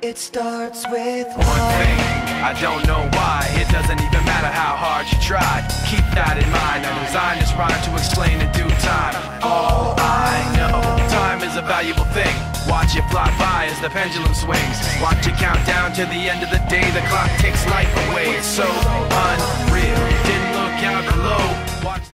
It starts with one thing, I don't know why. It doesn't even matter how hard you try. Keep that in mind. I designed this rhyme to explain in due time. All I know, time is a valuable thing. Watch it fly by as the pendulum swings. Watch it count down to the end of the day. The clock takes life away. It's so unreal. Didn't look out below. Watch